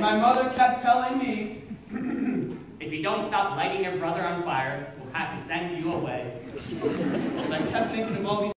my mother kept telling me, if you don't stop lighting your brother on fire, we'll have to send you away. and I kept thinking of all these